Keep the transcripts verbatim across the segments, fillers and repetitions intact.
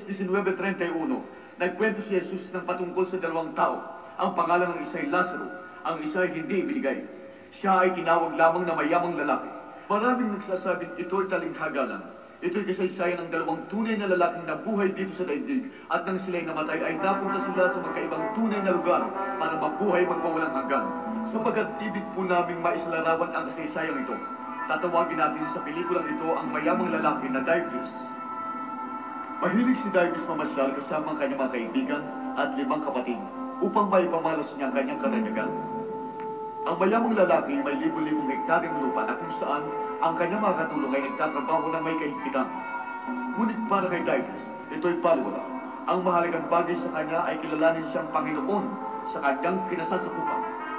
Luis nineteen thirty-one, nagkwento si Jesus ng patungkol sa dalawang tao. Ang pangalan ng isa ay Lazaro, ang isa ay hindi ibinigay. Siya ay tinawag lamang na mayamang lalaki. Maraming nagsasabing ito'y talinghagalan. Ito'y kasaysayan ng dalawang tunay na lalaking nabuhay dito sa daigdig at nang sila'y namatay ay napunta sila sa magkaibang tunay na lugar para mabuhay magpawalang hanggan. Sapagkat ibig po naming maisalarawan ang kasaysayang ito, tatawagin natin sa pelikulang ito ang mayamang lalaki na Dives. Mahilig si Dives mamasyal kasama ang kanyang mga kaibigan at limang kapatid upang maipamalas niya ang kanyang katanyagan. Ang mayamang lalaki may libo-libong hektaryang lupa na kung saan ang kanyang mga katulong ay nagtatrabaho ng may kahigpitan. Ngunit para kay Dives, ito'y baliwala. Ang mahalagang bagay sa kanya ay kilalanin siyang Panginoon sa kanyang kinasasakupan.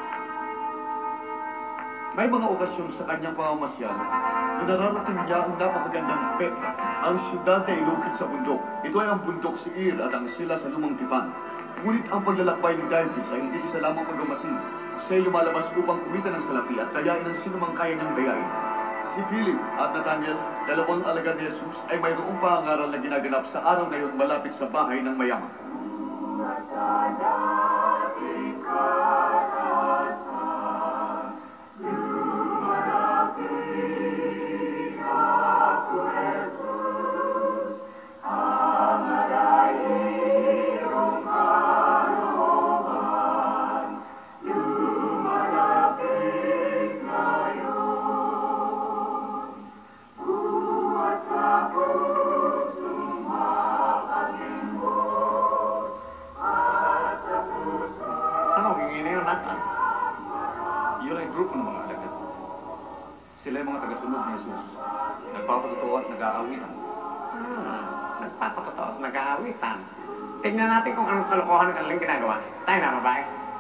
May mga okasyon sa kanyang pamamasyal na nararating niya ang napakagandang Petra, ang siyudad na ilukid sa bundok. Ito ay ang bundok Seir at ang sila sa lumang tipan. Ngunit ang paglalakbay ni Dives ay hindi isa lamang pagmamasid. Siya'y lumalabas upang kumita ng salapi at dayain ang sinumang kaya niyang dayain. Si Philip at Nathaniel, dalawang alagad ni Jesus, ay mayroong pangangaral na ginaganap sa araw na iyon malapit sa bahay ng mayaman. Sa dating karasan, lumalapit ako, Jesus, ang malayong kalooban, lumalapit ngayon. Buhat sa pusong makalimot at sa puso. Ano, hingin yun, Nathan? Yun ay grupo ng mga alagad. Sila ay mga tagasunod ni Jesus. Nagpapatotoo at nag-aawitan. Hmm, nagpapatotoo at nag-aawitan. Tingnan natin kung anong kalokohan ang kanilang ginagawa. Tayo na, babae.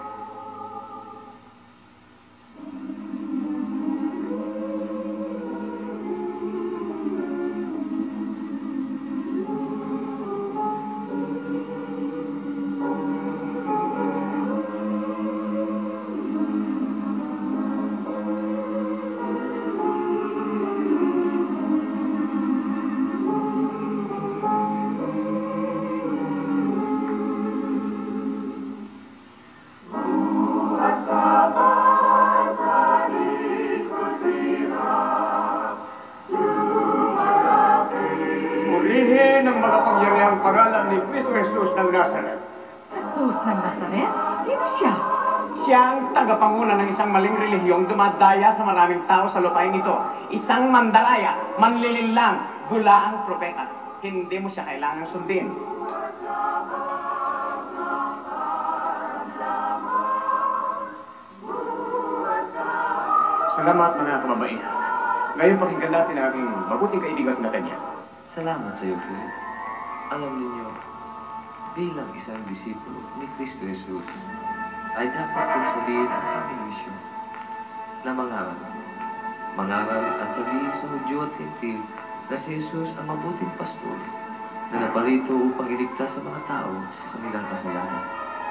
Jesus ng Nazareth. Jesus ng Nazareth? Sino siya? Siya ang tagapanguna ng isang maling relihiyong dumadaya sa maraming tao sa lupain ito. Isang mandalaya, manlilinlang, bulaang propeta. Hindi mo siya kailangang sundin. Salamat mga kababaihan. Ngayon pakinggan natin ang aking mabuting kaibigan si Nathaniel. Salamat sa iyo, Philip. Alam ninyo, bilang isang disipulo ni Kristo Jesus, ay dapat kong sabihin ang aming misyon na mangaral. Mangaral at sabihin sa Hudyo at Hintil na si Jesus ang mabuting pastor na naparito upang iligtas sa mga tao sa kanilang kasalanan.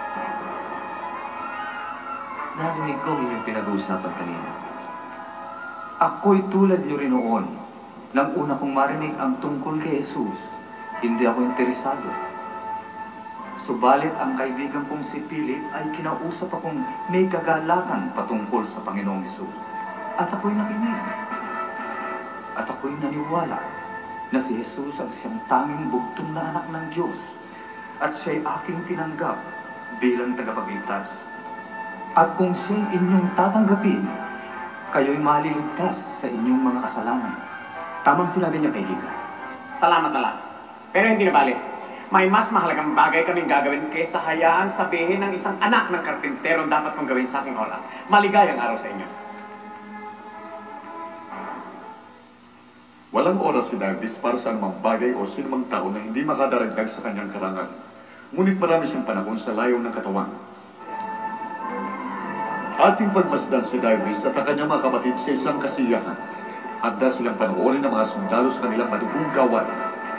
Narinig ko ang inyong pinag-uusapan kanina. Ako'y tulad niyo rin noon. Nang una kong marinig ang tungkol kay Jesus, hindi ako interesado. Subalit ang kaibigan kong si Philip ay kinausap akong may kagalakan patungkol sa Panginoong Jesus. At ako'y nakinig. At ako'y naniwala na si Jesus ang siyang tanging bugtong na anak ng Diyos at siya'y aking tinanggap bilang tagapagligtas. At kung siya'y inyong tatanggapin, kayo'y maliligtas sa inyong mga kasalanan. Tamang sinabi niya, kaibigan. Salamat na lang. Pero hindi na bali. May mas mahalagang bagay kaming gagawin kaysa hayaan sabihin ng isang anak ng karpintero dapat kong gawin sa aking oras. Maligayang araw sa inyo. Walang oras si Davis para sa anumang bagay o sinumang tao na hindi makadaragdag sa kanyang karangal. Ngunit marami siyang panahon sa layo ng katawan. Ating pagmasdan si Davis at ang kanyang mga kapatid sa isang kasiyahan. Handa silang panoorin ng mga sundalo sa kanilang madugong gawain.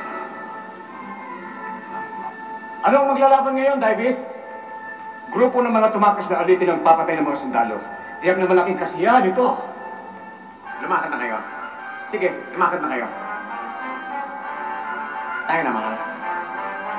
Anong maglalaban ngayon, Davis? Grupo ng mga tumakas na alitin ang papatay ng mga sundalo. Tiyak na malaking kasiyahan ito. Lumakad na kayo. Sige, lumakad na kayo. Tayo na, mga.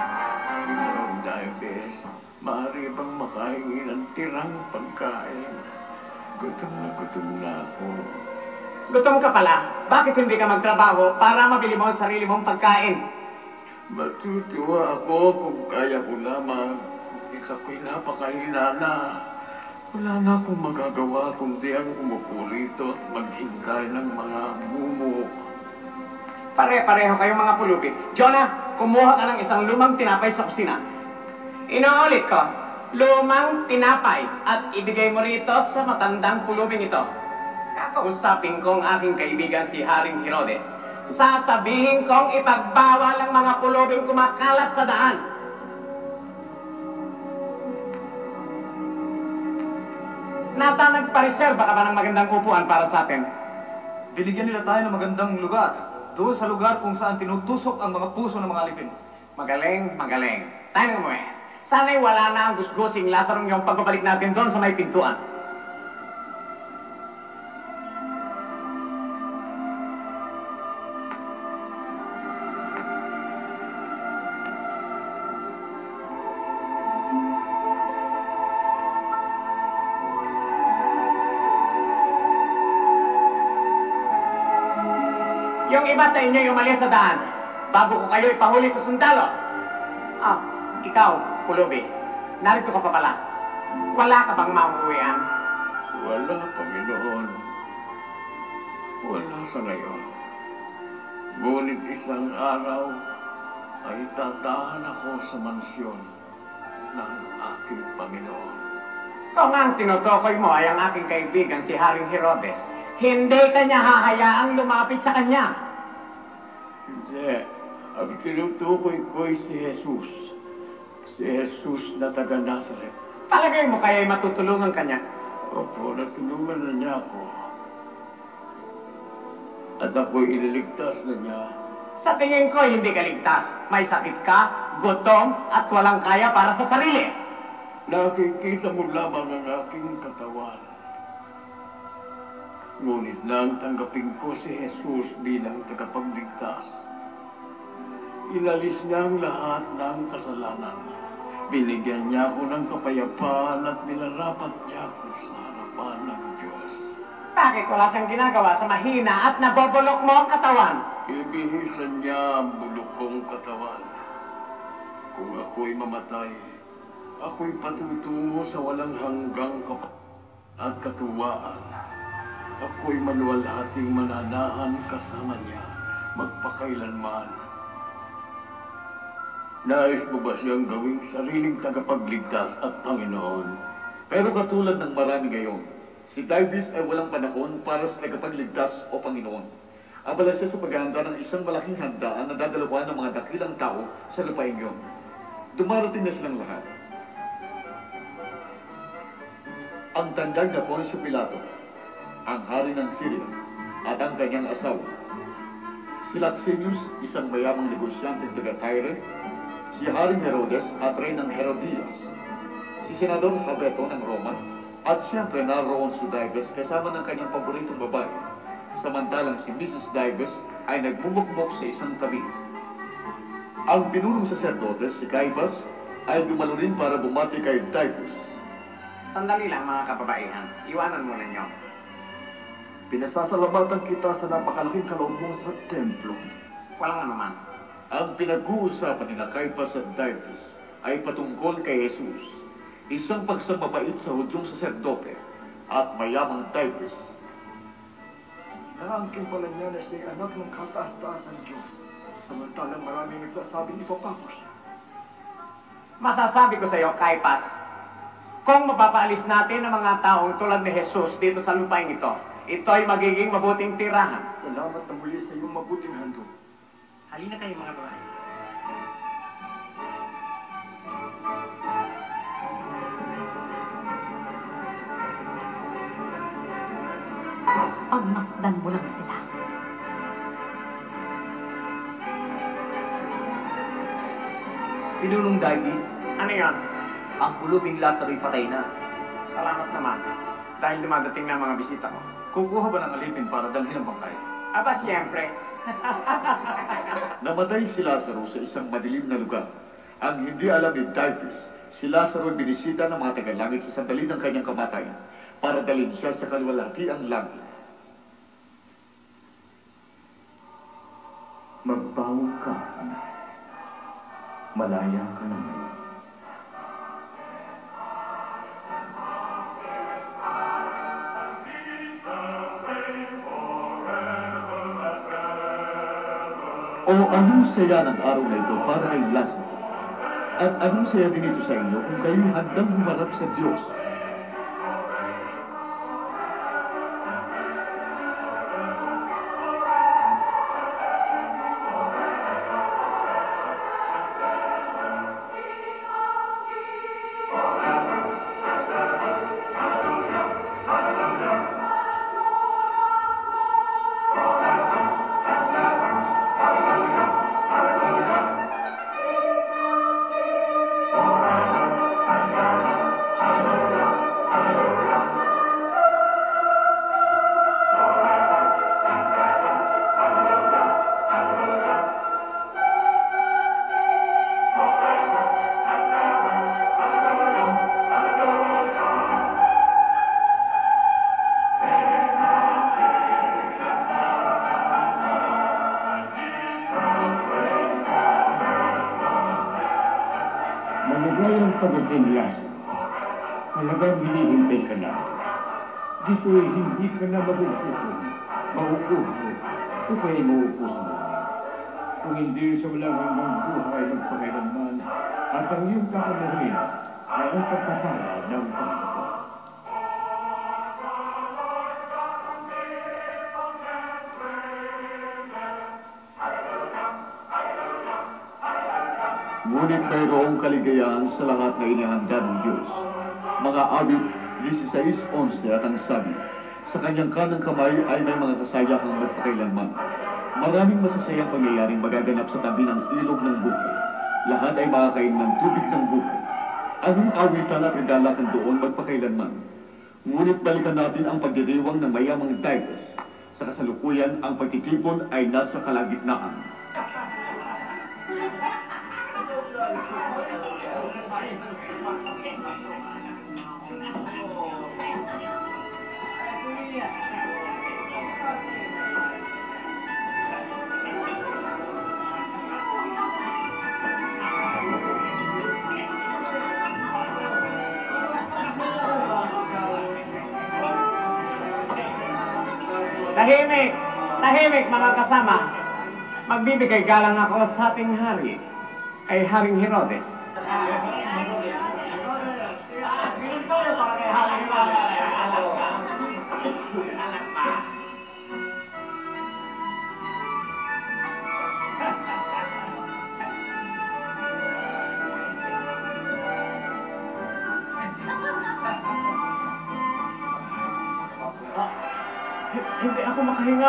Daibes, maaari bang makahingi ng tirang pagkain? Gutom na gutom na ako. Gutom ka pala? Bakit hindi ka magtrabaho para mabili mo ang sarili mong pagkain? Matutuwa ako kung kaya ko lamang. Ako'y napakahina na. Wala na akong magagawa kundi ang umupo rito at maghintay ng mga mumo. Pare-pareho kayong mga pulubi. Jonah, kumuha ka ng isang lumang tinapay sa kusina. Inuulit ko, lumang tinapay at ibigay mo rito sa matandang pulubing ito. Kakausapin kong aking kaibigan si Haring Herodes. Sasabihin kong ipagbawal ang mga pulubing kumakalat sa daan. Nata, nagpareserba ka ba ng magandang upuan para sa atin? Binigyan nila tayo ng magandang lugar. Doon sa lugar kung saan tinutusok ang mga puso ng mga alipin. Magaling, magaling. Tayo mo eh. Sana'y wala na ang gusgusing Lazarong yung pagbabalik natin doon sa may pintuan. Yung iba sa inyo yung umalis sa daan, bago ko kayo ipahuli sa sundalo. Ah, ikaw, Pulubi, narito ka pa pala. Wala ka bang mauuwian? Wala, Panginoon. Wala sa ngayon. Ngunit isang araw ay tatahan ako sa mansyon ng aking Panginoon. Kung ang tinutukoy mo ay ang aking kaibigan si Haring Herodes, hindi kanya hahayaang lumapit sa kanya. Hindi. Ang tinutukoy ko ay si Jesus. Si Jesus na taga Nazaret. Palagay mo kaya'y matutulungan kanya? Opo, natulungan na niya ako. At ako'y ililigtas na niya. Sa tingin ko, hindi ka ligtas. May sakit ka, gutom, at walang kaya para sa sarili. Nakikita mo lamang ang aking katawan. Ngunit nang tanggapin ko si Jesus bilang tagapagligtas, inalis niya ang lahat ng kasalanan. Binigyan niya ako ng kapayapaan at nilarapat niya ako sa harapan ng Diyos. Bakit wala siyang ginagawa sa mahina at nabobulok mo ang katawan? Ibihisan niya ang bulok kong katawan. Kung ako'y mamatay, ako'y patutungo sa walang hanggang kapayapaan at katuwaan. Ako'y maluwalhating mananahan kasama niya magpakailanman. Nais mo ba siyang gawing sariling tagapagligtas at Panginoon? Pero katulad ng marami ngayon, si Daibes ay walang panahon para sa tagapagligtas o Panginoon. Abala siya sa paghahanda ng isang malaking handaan na dadalawa ng mga dakilang tao sa lupaing yun. Dumarating na silang lahat. Ang tandag na Poncio Pilato, ang hari ng Syria, at ang kanyang asawa. Si Laxenius, isang mayamang negosyante taga Tyre, si Haring Herodes at Reynang Herodias, si Senador Habeto ng Roma, at siyempre naroon si Daibes kasama ng kanyang paboritong babae, samantalang si Missus Daibes ay nagmumukmok sa isang tabi. Ang pinunong saserdotes, si Caiaphas, ay dumalo rin para bumati kay Daibes. Sandali lang mga kababaihan, iwanan muna niyo. Pinasasalamatan kita sa napakalaking kaloob mo sa templo. Walang anuman. Ang pinag-uusapan nila Caiaphas at Daibes ay patungkol kay Jesus, isang pagsamabait sa Hudyong saserdote at mayamang Daibes. Naangkin pala niya na siya anak ng kataas-taasan Diyos, samantalang maraming nagsasabing ipapapo siya. Masasabi ko sa iyo, Caiaphas, kung mapapaalis natin ang mga taong tulad ni Jesus dito sa lupain ito, ito ay magiging mabuting tirahan. Salamat na muli sa iyong mabuting handog. Halina kayo mga babae. Pagmasdan mo lang sila. Pinunong Daibes, Ano yan? ang pulubing Lazaro'y patay na. Salamat naman. Dahil dumadating na ang mga bisita ko. Kukuha ba ng alipin para dalhin ang bangkay? Aba, siyempre. Namatay si Lazaro sa isang madilim na lugar Ang hindi alam ni Dives, si Lazaro ay binisita ng mga tagalangit sa sandali ng kanyang kamatayan para dalhin siya sa kaluwalhatiang langit. Magbawa ka, anak. Malaya ka na ngayon. O anong saya ng araw na ito para kay Lazaro? At anong saya din ito sa inyo kung kayo'y handang humarap sa Diyos? Maligayang pagdating, Lazaro. Talagang hinihintay ka na. Dito ay hindi ka na magugutom, maguguhay, o kaya mauupo sa langit. Kung hindi sa walang hanggang buhay magpakailanman, at ang iyong kakamuhin ay ang pagpapala ng Panginoon. Ngunit mayroong kaligayahan sa lahat na inihanda ng Diyos. Mga awit sixteen eleven at ang sabi, sa kanyang kanang kamay ay may mga kasayahang magpakailanman. Maraming masasayang pangyayaring magaganap sa tabi ng ilog ng buhay. Lahat ay makakain ng tubig ng buhay. Anong awitan at regalakan doon magpakailanman? Ngunit balikan natin ang pagdiriwang ng mayamang Dives. Sa kasalukuyan, ang pagtitipon ay nasa kalagitnaan. Tahimik! Tahimik mga kasama! Magbibigay galang ako sa ating hari, kay Haring Herodes. Hindi ako makahinga.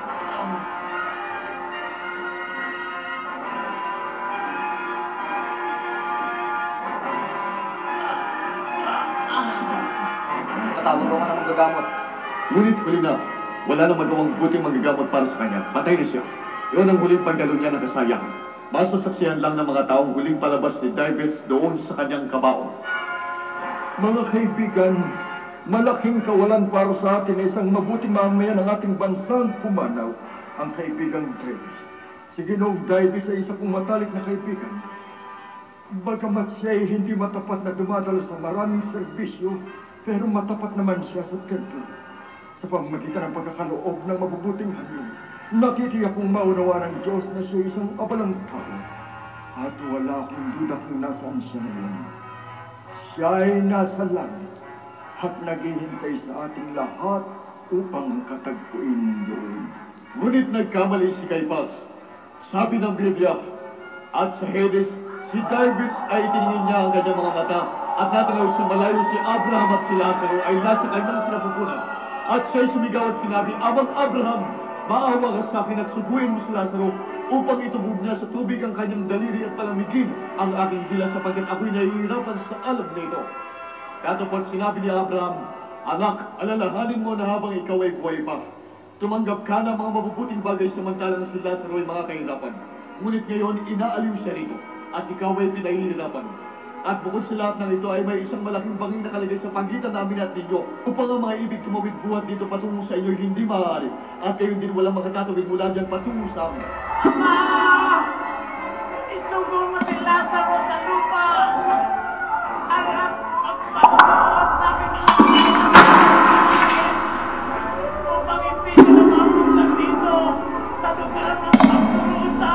Tatawag ako ng magagamot. Ngunit huli na, wala nang magawang buting magagamot para sa kanya. Patay na siya. Iyon ang huling pagdalo niya ng kasayahan. Masasaksihan lang ng mga taong huling palabas ni Dives doon sa kanyang kabaon. Mga kaibigan, malaking kawalan para sa atin ay isang mabuting mamamayan ng ating bansang pumanaw, ang kaibigang Dives. Si Ginoong Dives ay isa kong matalik na kaibigan. Bagamat siya ay hindi matapat na dumadalo sa maraming serbisyo, pero matapat naman siya sa templo. Sa pamamagitan ng pagkakaloob ng mabubuting hanyo, natitiyak kong maunawa ng Diyos na siya isang abalang tao. At wala akong duda kung nasaan siya ngayon. Siya ay nasa langit at naghihintay sa ating lahat upang katagpuin doon. Ngunit nagkamali si Caiphas. Sabi ng Biblia, at sa Hades, si Dives ay tiningin niya ang kanyang mga mata at natanaw sa malayo si Abraham at si Lazaro ay nasa kanyang sinapupunan. At siya'y sumigaw at sinabi, Amang Abraham, maawa ka sa akin at suguin mo si Lazaro upang itubog niya sa tubig ang kanyang daliri at palamigin ang aking dila sapagkat ako'y nahihirapan sa alam na ito. Katapos sinabi ni Abraham, Anak, alalahanin mo na habang ikaw ay buhay pa. Tumanggap ka ng mga mabubuting bagay samantalang si Lazaro ay mga kahirapan. Ngunit ngayon, inaaliw siya rito. at ikaw ay pinahihirapan. At bukod sa lahat ng ito ay may isang malaking bangin nakalagay sa pagitan namin at ninyo upang ang mga ibig tumawid buhat dito patungo sa inyo hindi maaari at kayo din walang makatatawid mula dyan patungo sa amin. Ama! Isugo mo si Lazaro sa lupa! Arap ang patutuo sa akin upang hindi sila mapunta dito sa lugar ng pagkurusa!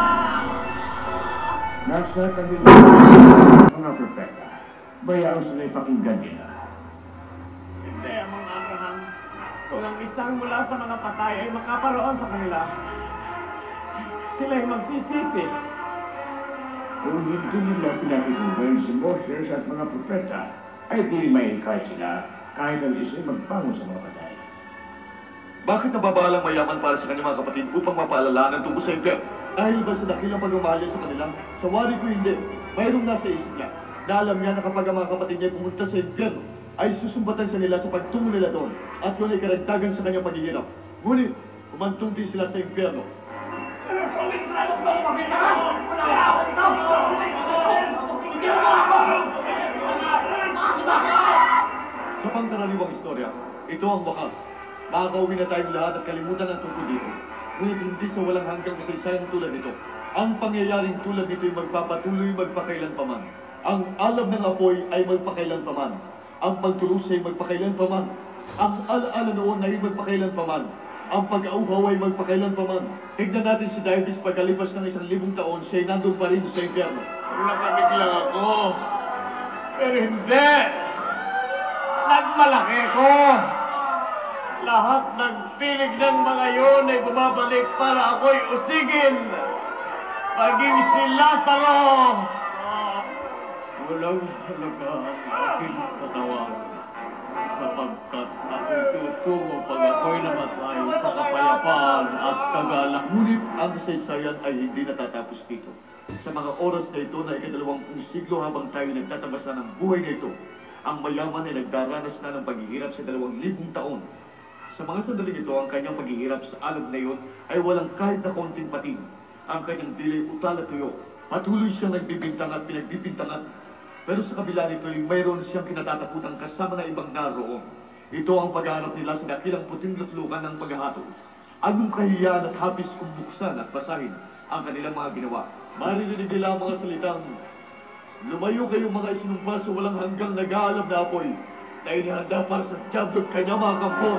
Nasa kanila mga propeta, bayaan sila'y pakinggan nila. Hindi, Amang Abraham. Kung ang isang mula sa mga patay ay makaparoon sa kanila, sila'y magsisisi. Kung hindi nila pinakikinggan si Moses at mga propeta, ay di may kahit sila, kahit ang isa'y magbangon sa mga patay. Bakit nababalang mayaman para sa kanyang mga kapatid upang mapaalalahanan tungkol sa impyerno? Dahil ba sa dakilang pagmamahal niya sa kanila? Sa wari ko hindi. Mayroong nasa isip niya na alam niya na kapag ang mga kapatid niya pumunta sa impyerno, ay susumbatan sa nila sa pagtungo nila doon at yun ay karagdagan sa kanyang paghihirap. Ngunit, umantong din sila sa impyerno. Sa pangkaraniwang istorya, ito ang wakas. Makakauwi na tayong lahat at kalimutan ang tungkol dito. Ngunit hindi sa walang hanggang kasaysayan tulad nito. Ang pangyayaring tulad nito ay magpapatuloy magpakailanpaman. Ang alam ng apoy ay magpakailanpaman. Ang pagtulos ay magpakailanpaman. Ang alaala noon ay magpakailanpaman. Ang pag-auhaw ay magpakailanpaman. Tignan natin si Davis pagkalipas ng isang libong taon, siya ay nandun pa rin sa impyerno. Nakabigla ako. Pero hindi. Nagmalaki ko. Lahat ng tinig ng mga yun ay bumabalik para ako'y usigin. Maging si Lazaro. Walang halaga ang aking katawan sapagkat ako'y tutungo pag ako'y namatay sa kapayapaan at kagalang. Ngunit ang kasaysayan ay hindi natatapos dito. Sa mga oras na ito na ikadalawampung siglo habang tayo nagtatabasa ng buhay na ito, ang mayaman ay nagdaranas na ng paghihirap sa dalawang libong taon. Sa mga sandaling ito, ang kanyang paghihirap sa alab na iyon ay walang kahit na konting pating. Ang kanyang dili utal at tuyo. Patuloy siyang nagbibintang at pinagbibintangan. Pero sa kabila nito ay mayroon siyang kinatatakutan kasama na ibang naroon. Ito ang paghahanap nila sa dakilang puting lutlukan ng paghahatol. Anong kahiyaan at hapis kung buksan at basahin ang kanilang mga ginawa. Maririnig nila ang mga salitang, lumayo kayong mga isinumpa sa walang hanggang nag-aalab na apoy na inihanda para sa diablo at kanyang mga kampon.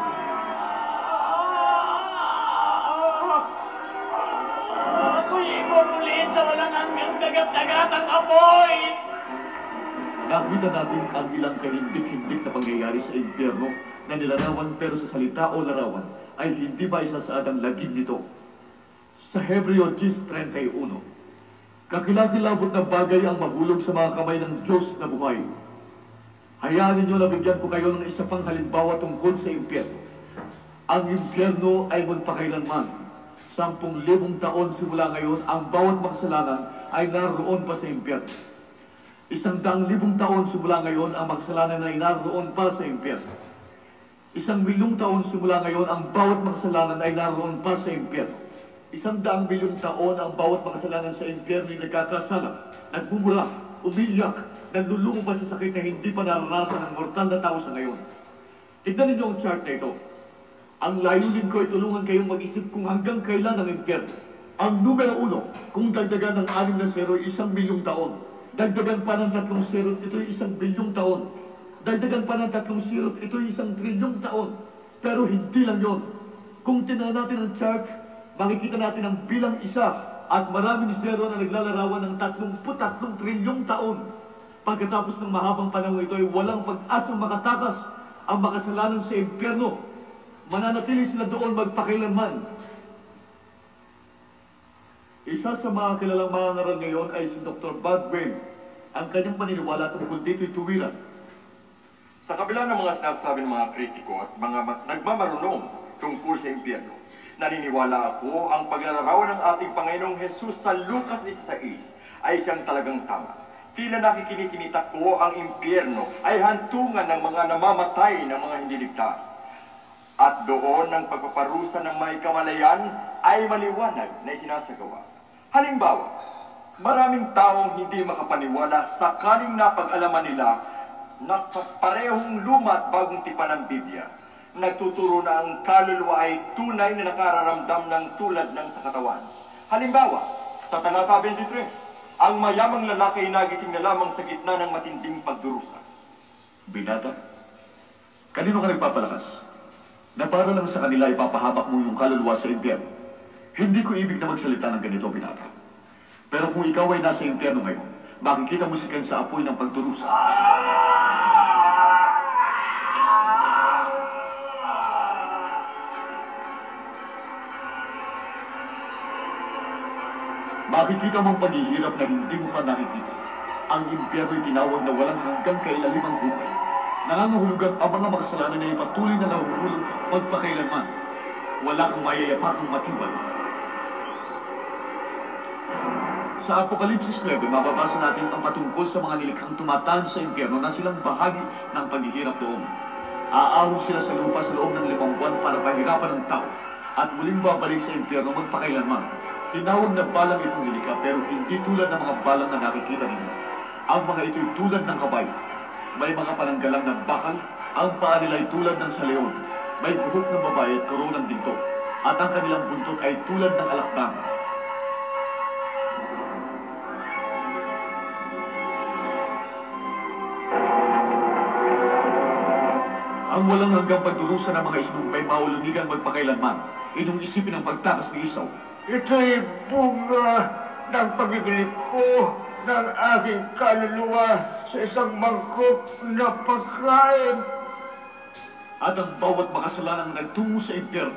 Ako'y ibubuliin sa walang hanggang dagat-dagatang apoy! Nakita natin ang ilang kahindik-hindik na pangyayari sa impyerno na nilarawan pero sa salita o larawan ay hindi ba isasaad ang lagim nito. Sa Hebreo ten thirty-one, kakilakilabot na bagay ang mahulog sa mga kamay ng Diyos na buhay. Hayaan ninyo na bigyan ko kayo ng isa pang halimbawa tungkol sa impyerno. Ang impyerno ay magpakailanman. Sampung libong taon simula ngayon, ang bawat makasalanan ay naroon pa sa impyerno. Isang daang libong taon simula ngayon, ang makasalanan ay naroon pa sa impyerno. Isang milyong taon simula ngayon, ang bawat makasalanan ay naroon pa sa impyerno. Isang daang milyong taon, ang bawat makasalanan sa impyerno ay nagkakasala, nagmumura, umiyak, naglulungo pa sa sakit na hindi pa naranasan ng mortal na tao sa ngayon. Tignan ninyo ang chart na ito. Ang layunin ko ay tulungan kayong mag-isip kung hanggang kailan ang impyerno. Ang numero uno, kung dagdagan ng anim na zero ay isang milyong taon. Dagdagan pa ng tatlong zero, ito ay isang bilyong taon. Dagdagan pa ng tatlong zero, ito ay isang trilyong taon. Pero hindi lang yon. Kung tingnan natin ang chart, makikita natin ang bilang isa at maraming zero na naglalarawan ng tatlongput tatlong trilyong taon. Pagkatapos ng mahabang panahon ito ay walang pag-asang makatakas ang makasalanan sa impyerno. Mananatili sila doon magpakailanman. Isa sa mga kilalang mga ngaral ngayon ay si Doctor Bob Wayne. Ang kanyang paniniwala tungkol dito'y tuwiran. Sa kabila ng mga sinasabi ng mga kritiko at mga nagmamarunong tungkol sa impyerno, naniniwala ako ang paglalarawan ng ating Panginoong Jesus sa Lucas sixteen ay siyang talagang tama. Tila nakikinikinita ko ang impyerno ay hantungan ng mga namamatay ng mga hindi ligtas. At doon ng pagpaparusa ng may kamalayan ay maliwanag na isinasagawa. Halimbawa, Maraming taong hindi makapaniwala sakaling napag-alaman nila na sa parehong luma at bagong tipan ng Biblia, nagtuturo na ang kaluluwa ay tunay na nakararamdam ng tulad ng sa katawan. Halimbawa, sa talata twenty-three, ang mayamang lalaki ay nagising na lamang sa gitna ng matinding pagdurusa. Binata, kanino ka nagpapalakas? Na para lang sa kanila ipapahamak mo yung kaluluwa sa impyerno. Hindi ko ibig na magsalita ng ganito, binata. Pero kung ikaw ay nasa impyerno ngayon, makikita mo si Ken sa apoy ng pagdurusa. Makikita mong paghihirap na hindi mo pa nakikita. Ang impyerno ay tinawag na walang hanggang kailalimang buhay. Nangangahulugan ang mga makasalanan na ipatuloy na nahuhulog magpakailanman. Wala kang mayayapakang matibay. Sa Apokalipsis eleven, mababasa natin ang patungkol sa mga nilikhang tumataan sa impyerno na silang bahagi ng paghihirap doon. Aahon sila sa lupa sa loob ng limang buwan para pahirapan ng tao at muling babalik sa impyerno magpakailanman. Tinawag na balang itong nilikha pero hindi tulad ng mga balang na nakikita ninyo. Ang mga ito'y tulad ng kabay. May mga pananggalang na bakal, ang paa nila ay tulad ng sa leon. May buhok ng babae at karoon ng ginto, at ang kanilang buntot ay tulad ng alakbang. Ang walang hanggang pagdurusa ng mga isinumpay maulunigan magpakailanman, inyong isipin ang pagtakas ni Esau. Ito'y bunga ng pagbibilip ko ng aking kaluluwa sa isang mangkok na pagkain. At ang bawat makasalanang nagtungo sa impyerno.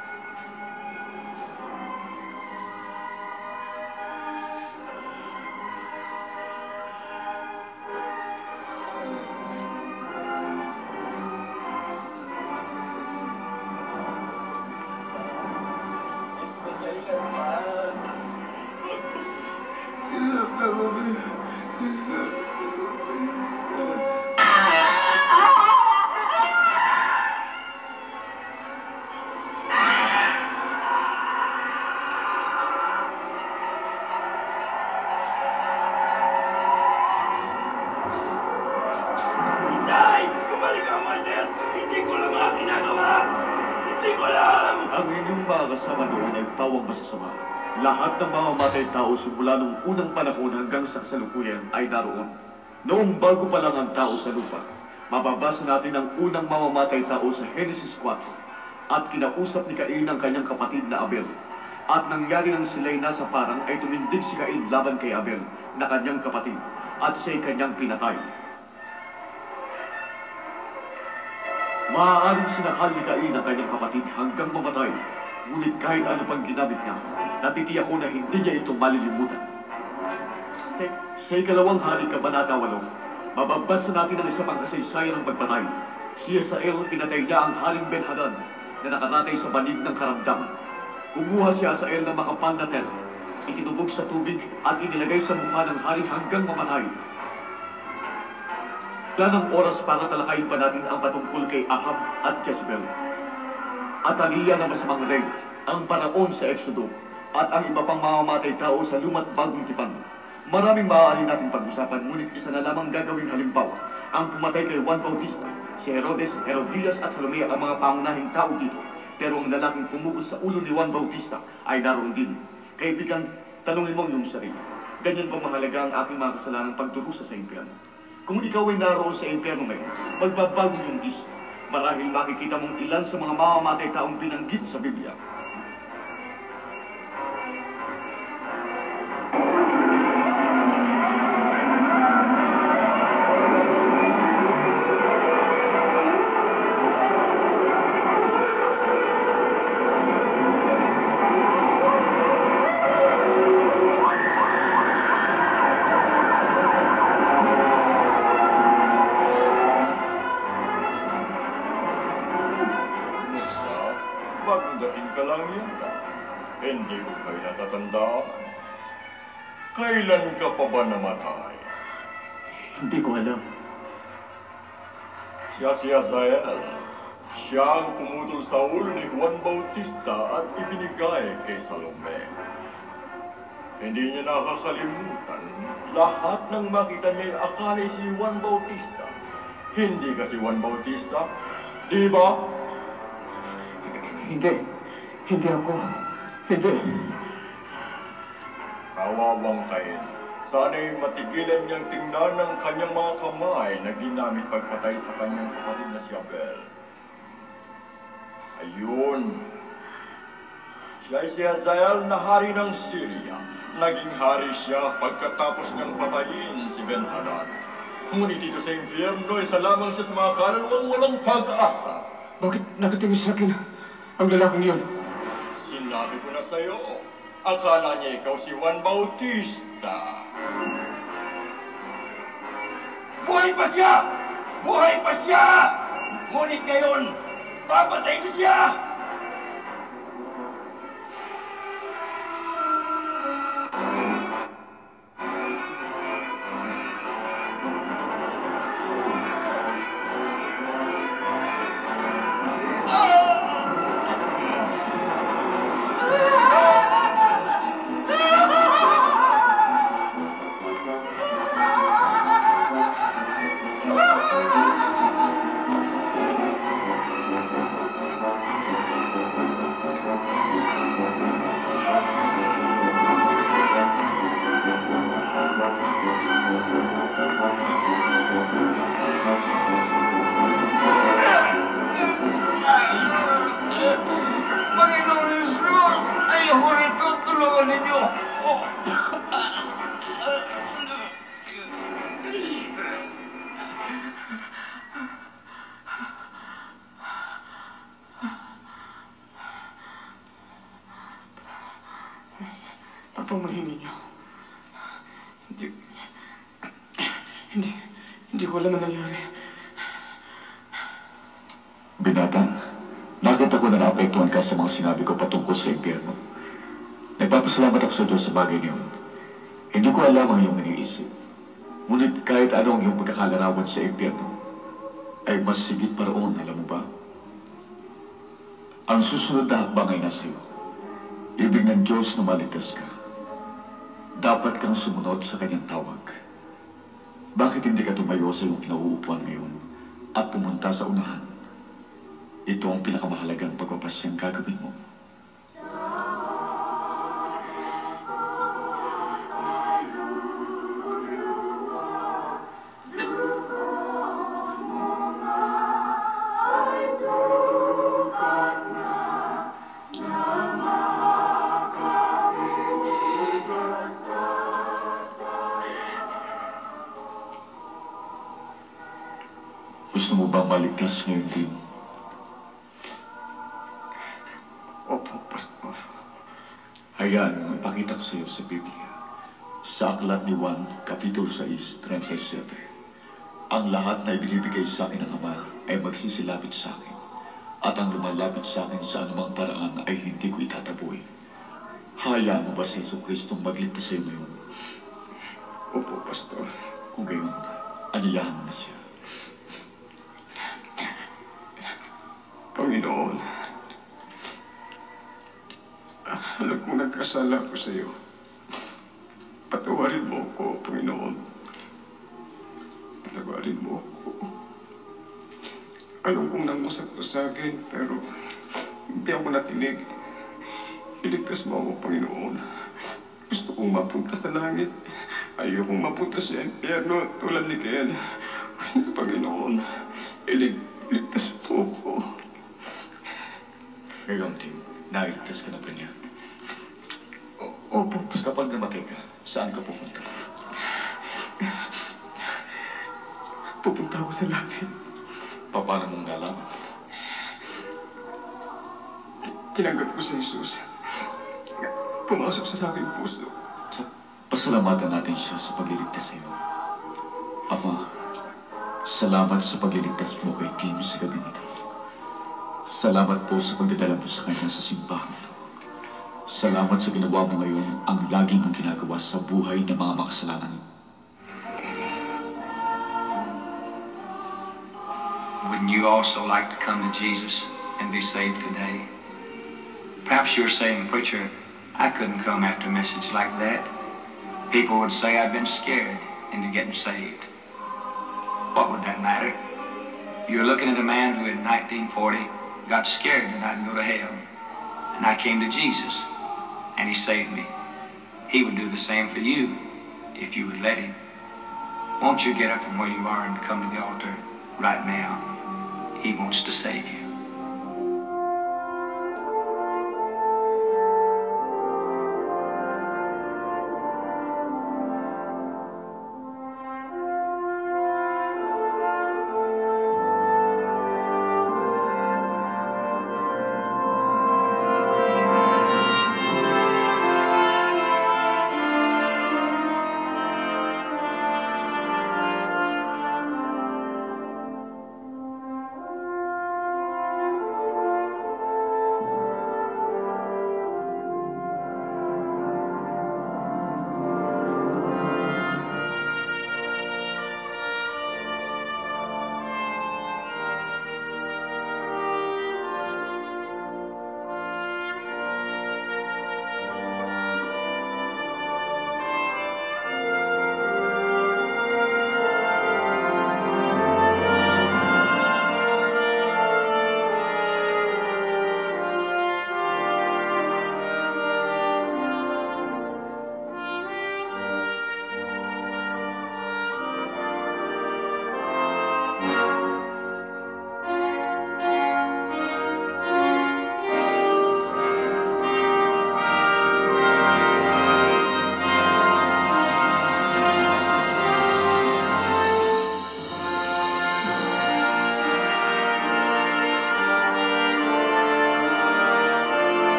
Ang inyong mga kasama doon ay tawang masasama. Lahat ng mamamatay tao simula nung unang panahon hanggang sa kasalukuyan ay naroon. Noong bago pa lang ang tao sa lupa, mababasa natin ang unang mamamatay tao sa Genesis four. At kinausap ni Cain ang kanyang kapatid na Abel. At nangyari nang sila'y nasa parang ay tumindig si Cain laban kay Abel na kanyang kapatid at siya'y kanyang pinatay. Maaaring sinakal ni Cain ang kanyang kapatid hanggang mamatay. Ngunit kahit ano pang ginamit niya, natitiyak ko na hindi niya ito malilimutan. Sa ikalawang hari, kabanata eight, mababasa natin ang isa pang kasaysayan ng pagpatay. Si Hazael, pinatay niya ang haring Ben-Hadad na nakatatay sa banig ng karamdaman. Kumuha si Hazael ng makapal na tela, itinubog sa tubig at inilagay sa mukha ng hari hanggang mamatay. Wala ng oras para talakayin pa natin ang patungkol kay Ahab at Jezebel. Atalia na masamang rey, ang paraon sa Exodo, at ang iba pang mamamatay tao sa luma't bagong tipan. Maraming maaari natin pag-usapan, ngunit isa na lamang gagawing halimbawa, ang pumatay kay Juan Bautista, si Herodes, Herodias at Salome ang mga pangunahing tao dito. Pero ang lalaking pumukos sa ulo ni Juan Bautista ay naroon din. Kaibigan, tanungin mo ang iyong sarili. Ganyan pa mahalaga ang aking mga kasalanang pagdurusa sa impyerno. Kung ikaw ay naroon sa impyerno ngayon, magbabago yung isip. Marahil makikita mong ilan sa mga mamamatay taong binanggit sa Biblia. Hindi ko kayo natatandaan. Kailan ka pa ba namatay? Hindi ko alam. Siya si Hazael. Siya ang pumutol sa ulo ni Juan Bautista at ibinigay kay Salome. Hindi niya nakakalimutan. Lahat ng makita niya ay akala si Juan Bautista. Hindi ka si Juan Bautista, di ba? Hindi. Hindi ako. Hindi. Kawawang Cain. Sana'y matigilan niyang tingnan ng kanyang mga kamay na ginamit pagpatay sa kanyang kapatid na si Abel. Ayun. Siya ay si Hazael na hari ng Syria. Naging hari siya pagkatapos niyang patayin si Ben-Hadad. Ngunit dito sa impyerno, isa lamang siya sa mga kaluluwang walang pag-asa. Bakit nakatingin sa akin ang lalaking yun? Sinabi ko na sa'yo, akala niya ikaw si Juan Bautista. Buhay pa siya! Buhay pa siya! Ngunit ngayon, papatay ko siya! Pang mahingi niyo. Hindi, hindi, hindi ko alam ang nangyari. Binatang, nakita ko na naapektuhan ka sa mga sinabi ko patungkol sa impyerno. Nagpapasalamat ako sa Diyos sa bagay niyon. Hindi ko alam ang iyong iniisip. Ngunit kahit ano ang iyong pagkakalarawan sa impyerno, ay mas sigit pa roon, alam mo ba? Ang susunod na hakbang ay nasa iyo. Ibig ng Diyos na maligtas ka. Dapat kang sumunod sa kanyang tawag. Bakit hindi ka tumayo sa iyong kinauupuan ngayon at pumunta sa unahan? Ito ang pinakamahalagang pagpapasyang gagawin mo. Gusto mo bang maligtas ngayon din? Opo, Pastor. Hayaan mo, ipakita ko sa iyo sa Biblia. Sa aklat ni Juan, Kapitulo six, thirty-seven. Ang lahat na ibinibigay sa akin ng Ama ay magsisilapit sa akin. At ang lumalapit sa akin sa anumang paraan ay hindi ko itataboy. Hayaan mo ba sa Yesu Kristong magligtas sa iyo ngayon? Opo, Pastor. Kung gayon, aniyahan mo na siya. Panginoon, alam kong nagkasala ko sa iyo. Patawarin mo ako, Panginoon. Patawarin mo ako. Alam kong nangusap ko sa akin, pero hindi ako nakinig. Iligtas mo ako, Panginoon. Gusto kong mapunta sa langit. Ayokong mapunta sa impyerno tulad ni Cain. Panginoon, ilig iligtas mo ako. Ngayon, Tim, nailigtas ka na ba niya? Opo, Basta pag namatay ka, saan ka pupunta? pupunta ako sa langit. Paano mong nalaman? Tinanggap ko si Jesus. Pumasok sa aking puso. Pasalamatan natin siya sa pagliligtas sa iyo. Ama, salamat sa pagliligtas mo kay Kim sa gabi nito. Salamat po sa pagdadala mo sa kanya sa simbahan ito. Salamat sa ginawa mo ngayon ang laging ang ginagawa sa buhay ng mga makasalanan. Wouldn't you also like to come to Jesus and be saved today? Perhaps you're saying, Preacher, I couldn't come after a message like that. People would say I'd been scared into getting saved. What would that matter? You're looking at a man who in nineteen forty got scared that I'd go to hell. And I came to Jesus, and he saved me. He would do the same for you, if you would let him. Won't you get up from where you are and come to the altar right now? He wants to save you.